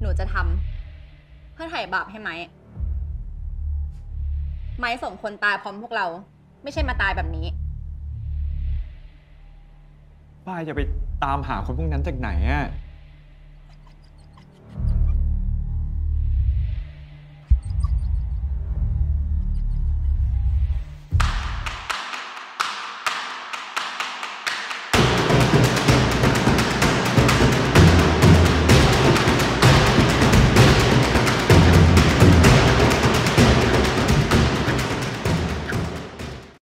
หนูจะทำเพื่อไถ่บาปให้ไม้สมควรตายพร้อมพวกเราไม่ใช่มาตายแบบนี้ฝ้ายจะไปตามหาคนพวกนั้นจากไหนอะ